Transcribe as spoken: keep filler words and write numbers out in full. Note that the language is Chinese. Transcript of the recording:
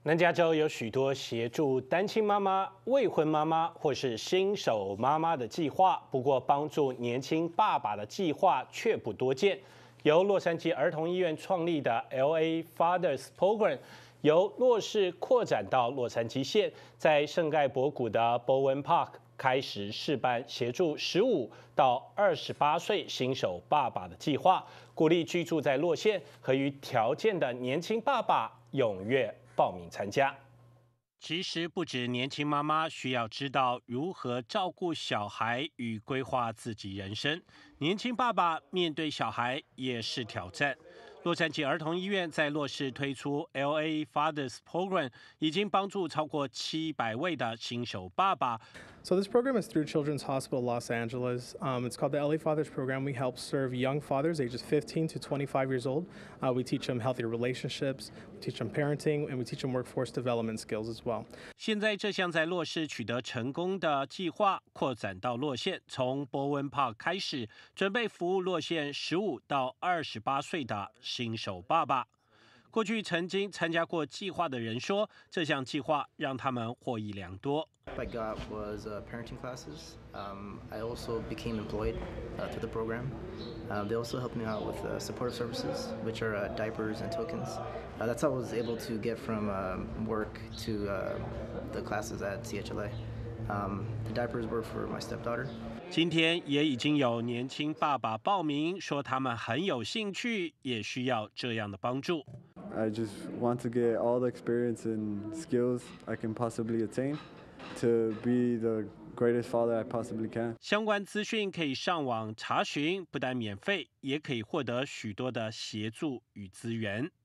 南加州有许多协助单亲妈妈、未婚妈妈或是新手妈妈的计划，不过帮助年轻爸爸的计划却不多见。由洛杉矶儿童医院创立的 L A Fathers Program， 由洛市扩展到洛杉矶县，在圣盖博谷的 Bowen Park 开始试办协助十五到二十八岁新手爸爸的计划，鼓励居住在洛县和有条件的年轻爸爸踊跃报名参加。其实不止年轻妈妈需要知道如何照顾小孩与规划自己人生，年轻爸爸面对小孩也是挑战。洛杉矶儿童医院在洛市推出 L A Fathers Program， 已经帮助超过七百位的新手爸爸。 So this program is through Children's Hospital Los Angeles. Um, it's called the L A Fathers Program. We help serve young fathers ages fifteen to twenty-five years old. Uh, we teach them healthy relationships, we teach them parenting, and we teach them workforce development skills as well. 现在这项在洛市取得成功的计划扩展到洛县，从波温 Park 开始，准备服务洛县十五到二十八岁的新手爸爸。过去曾经参加过计划的人说，这项计划让他们获益良多。 I got was uh, parenting classes. Um, I also became employed uh, through the program. Um, they also helped me out with uh, supportive services, which are uh, diapers and tokens. Uh, that's how I was able to get from um, work to uh, the classes at C H L A. Um, the diapers were for my stepdaughter. 今天也已经有年轻爸爸报名，说他们很有兴趣，也需要这样的帮助。 I just want to get all the experience and skills I can possibly attain to be the greatest father I possibly can. 相关资讯可以上网查询，不但免费，也可以获得许多的协助与资源。